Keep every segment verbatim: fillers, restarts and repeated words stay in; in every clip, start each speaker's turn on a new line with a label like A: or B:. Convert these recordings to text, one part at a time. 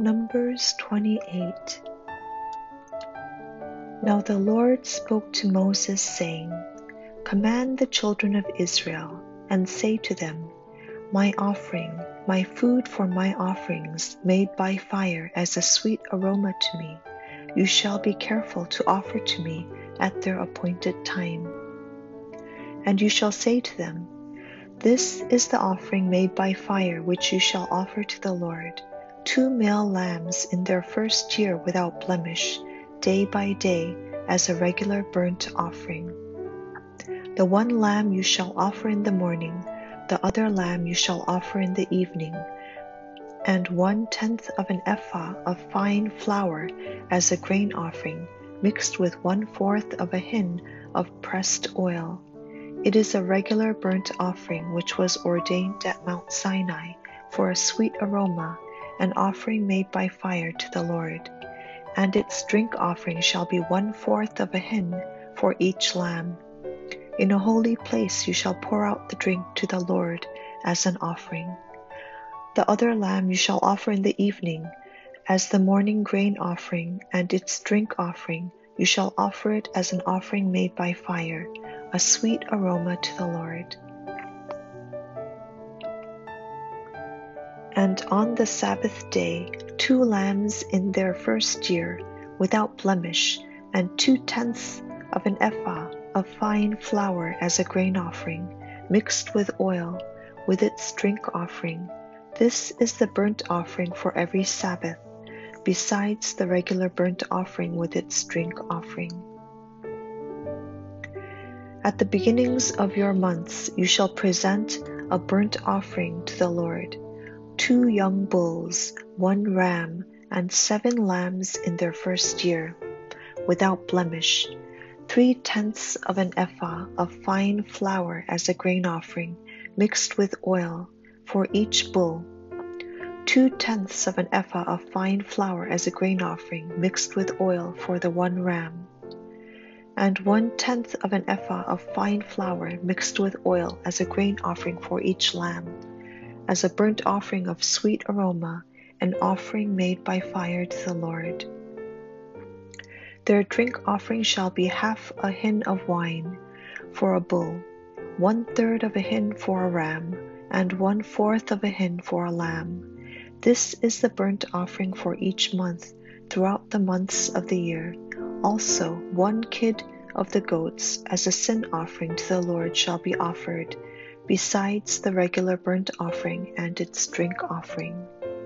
A: Numbers twenty-eight. Now the Lord spoke to Moses, saying, Command the children of Israel, and say to them, My offering, my food for my offerings, made by fire as a sweet aroma to me, you shall be careful to offer to me at their appointed time. And you shall say to them, This is the offering made by fire which you shall offer to the Lord, two male lambs in their first year without blemish, day by day, as a regular burnt offering. The one lamb you shall offer in the morning, the other lamb you shall offer in the evening, and one-tenth of an ephah of fine flour as a grain offering, mixed with one-fourth of a hin of pressed oil. It is a regular burnt offering which was ordained at Mount Sinai for a sweet aroma, an offering made by fire to the Lord. And its drink offering shall be one-fourth of a hin for each lamb. In a holy place you shall pour out the drink to the Lord as an offering. The other lamb you shall offer in the evening, as the morning grain offering, and its drink offering you shall offer it as an offering made by fire, a sweet aroma to the Lord. And on the Sabbath day, two lambs in their first year, without blemish, and two-tenths of an ephah of fine flour as a grain offering, mixed with oil, with its drink offering. This is the burnt offering for every Sabbath, besides the regular burnt offering with its drink offering. At the beginnings of your months you shall present a burnt offering to the Lord, two young bulls, one ram, and seven lambs in their first year, without blemish, three-tenths of an ephah of fine flour as a grain offering, mixed with oil, for each bull, two-tenths of an ephah of fine flour as a grain offering, mixed with oil, for the one ram, and one-tenth of an ephah of fine flour mixed with oil as a grain offering for each lamb, as a burnt offering of sweet aroma, an offering made by fire to the Lord. Their drink offering shall be half a hin of wine for a bull, one-third of a hin for a ram, and one-fourth of a hin for a lamb. This is the burnt offering for each month throughout the months of the year. Also, one kid of the goats as a sin offering to the Lord shall be offered, besides the regular burnt offering and its drink offering.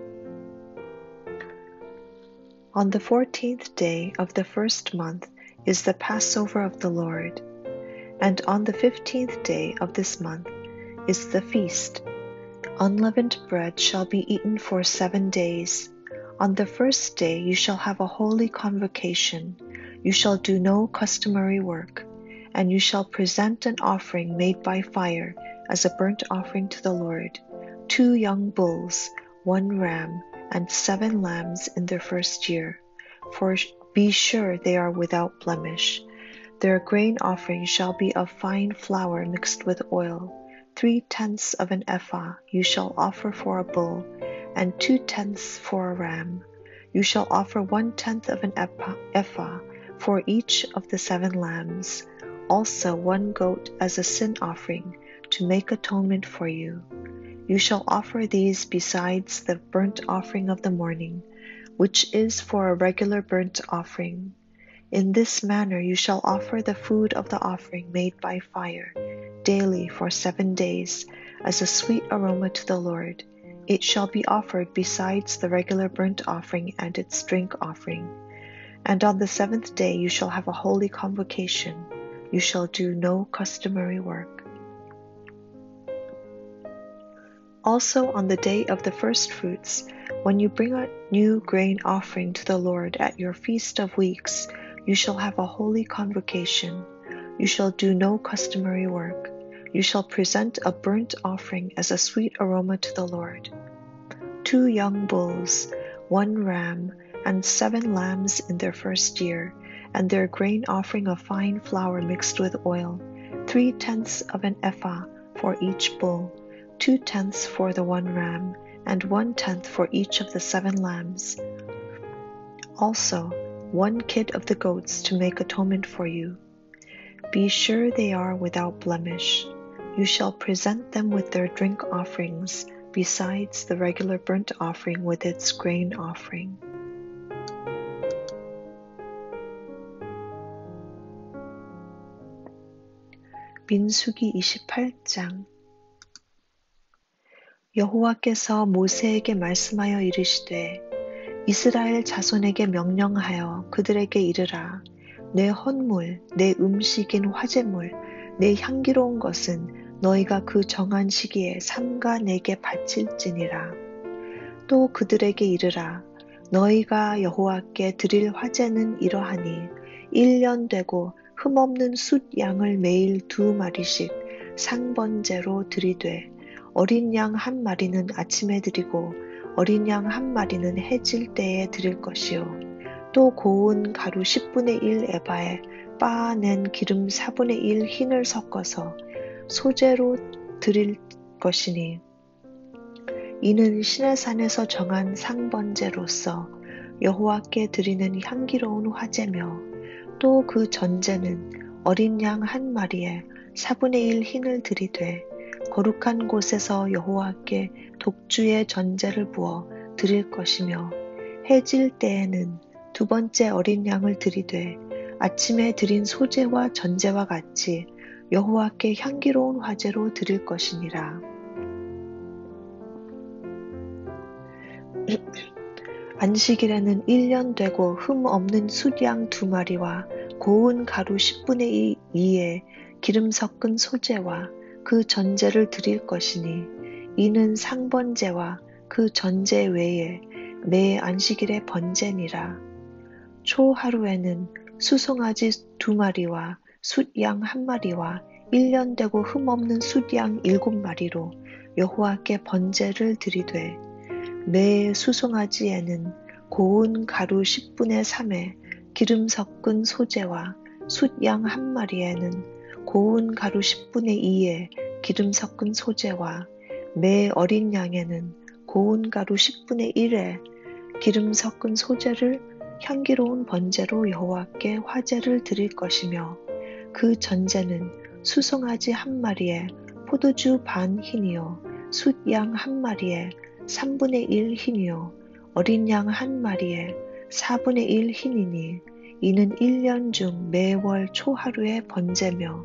A: On the fourteenth day of the first month is the Passover of the Lord, and on the fifteenth day of this month is the feast. Unleavened bread shall be eaten for seven days. On the first day you shall have a holy convocation. You shall do no customary work, and you shall present an offering made by fire as a burnt offering to the Lord, two young bulls, one ram, and seven lambs in their first year, for be sure they are without blemish. Their grain offering shall be of fine flour mixed with oil. Three-tenths of an ephah you shall offer for a bull, and two-tenths for a ram. You shall offer one-tenth of an ephah for each of the seven lambs, also one goat as a sin offering, to make atonement for you. You shall offer these besides the burnt offering of the morning, which is for a regular burnt offering. In this manner you shall offer the food of the offering made by fire, daily for seven days, as a sweet aroma to the Lord. It shall be offered besides the regular burnt offering and its drink offering. And on the seventh day you shall have a holy convocation. You shall do no customary work. Also on the day of the first fruits, when you bring a new grain offering to the Lord at your feast of weeks, you shall have a holy convocation. You shall do no customary work. You shall present a burnt offering as a sweet aroma to the Lord. Two young bulls, one ram, and seven lambs in their first year, and their grain offering of fine flour mixed with oil, three-tenths of an ephah for each bull, two-tenths for the one ram, and one-tenth for each of the seven lambs. Also, one kid of the goats to make atonement for you. Be sure they are without blemish. You shall present them with their drink offerings, besides the regular burnt offering with its grain offering. 민수기 이십팔 장. 여호와께서 모세에게 말씀하여 이르시되 이스라엘 자손에게 명령하여 그들에게 이르라. 내 헌물, 내 음식인 화제물, 내 향기로운 것은 너희가 그 정한 시기에 삼가 내게 바칠지니라. 또 그들에게 이르라. 너희가 여호와께 드릴 화제는 이러하니 일 년 되고 흠없는 숫 양을 매일 두 마리씩 상번제로 드리되 어린 양 한 마리는 아침에 드리고 어린 양 한 마리는 해질 때에 드릴 것이요. 또 고운 가루 십분의 일 에바에 빻아낸 기름 사분의 일 흰을 섞어서 소제로 드릴 것이니 이는 시내산에서 정한 상번제로서 여호와께 드리는 향기로운 화제며 또 그 전제는 어린 양 한 마리에 사분의 일 흰을 드리되 거룩한 곳에서 여호와께 독주의 전제를 부어 드릴 것이며 해질 때에는 두 번째 어린 양을 드리되 아침에 드린 소제와 전제와 같이 여호와께 향기로운 화제로 드릴 것이니라. 안식일에는 일 년 되고 흠 없는 숫양 두 마리와 고운 가루 십분의 이에 기름 섞은 소제와 그 전제를 드릴 것이니 이는 상번제와 그 전제 외에 매 안식일의 번제니라. 초하루에는 수송아지 두 마리와 숫양 한 마리와 일 년 되고 흠 없는 숫양 일곱 마리로 여호와께 번제를 드리되 매 수송아지에는 고운 가루 십분의 삼에 기름 섞은 소제와 숫양 한 마리에는 고운 가루 십분의 이에 기름 섞은 소제와 매 어린 양에는 고운 가루 십분의 일에 기름 섞은 소제를 향기로운 번제로 여호와께 화제를 드릴 것이며 그 전제는 수송아지 한 마리에 포도주 반 흰이요 숫양 한 마리에 삼분의 일 흰이요 어린 양 한 마리에 사분의 일 흰이니 이는 일 년 중 매월 초하루의 번제며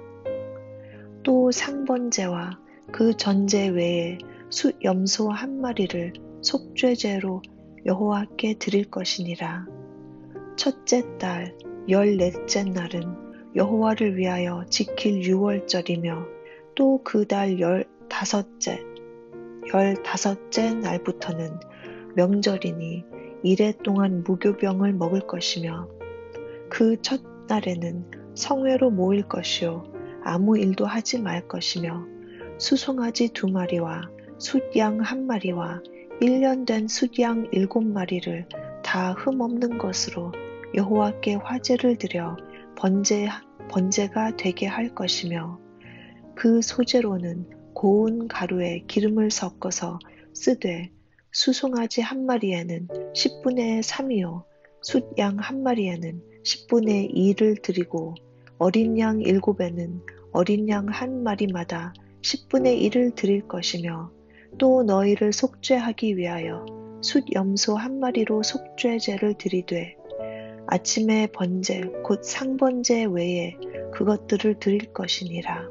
A: 또 상번제와 그 전제 외에 숫 염소 한 마리를 속죄제로 여호와께 드릴 것이니라. 첫째 달 열넷째 날은 여호와를 위하여 지킬 유월절이며 또 그 달 열다섯째 열다섯째 날부터는 명절이니 이래 동안 무교병을 먹을 것이며 그 첫날에는 성회로 모일 것이요 아무 일도 하지 말 것이며 수송아지 두 마리와 숫양 한 마리와 일 년 된 숫양 일곱 마리를 다 흠없는 것으로 여호와께 화제를 드려 번제, 번제가 되게 할 것이며 그 소제로는 고운 가루에 기름을 섞어서 쓰되 수송아지 한 마리에는 십분의 삼이요 숫양 한 마리에는 십분의 이를 드리고 어린 양 일곱에는 어린 양 한 마리마다 십분의 일을 드릴 것이며 또 너희를 속죄하기 위하여 숫 염소 한 마리로 속죄제를 드리되 아침에 번제 곧 상번제 외에 그것들을 드릴 것이니라.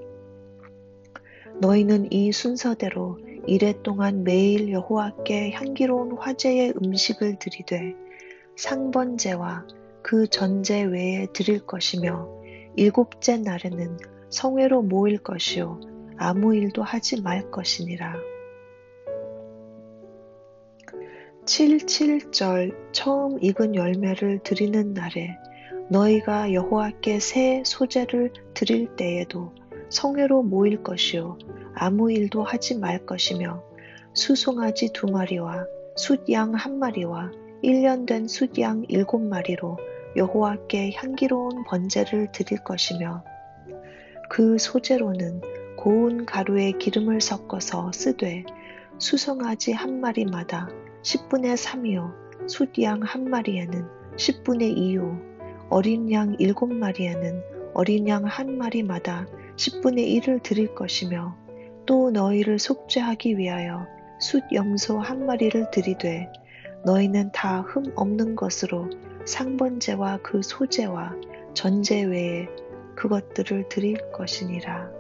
A: 너희는 이 순서대로 이래 동안 매일 여호와께 향기로운 화제의 음식을 드리되 상번제와 그 전제 외에 드릴 것이며 일곱째 날에는 성회로 모일 것이요 아무 일도 하지 말 것이니라. 칠칠절 처음 익은 열매를 드리는 날에 너희가 여호와께 새 소제를 드릴 때에도 성회로 모일 것이요 아무 일도 하지 말 것이며 수송아지 두 마리와 숫양 한 마리와 일 년 된 숫양 일곱 마리로 여호와께 향기로운 번제를 드릴 것이며 그 소제로는 고운 가루에 기름을 섞어서 쓰되 수송아지 한 마리마다 십분의 삼이요 숫양 한 마리에는 십분의 이요 어린 양 일곱 마리에는 어린 양 한 마리마다 십분의 일을 드릴 것이며 또 너희를 속죄하기 위하여 숫 염소 한 마리를 드리되 너희는 다 흠 없는 것으로 상번제와 그 소제와 전제 외에 그것들을 드릴 것이니라.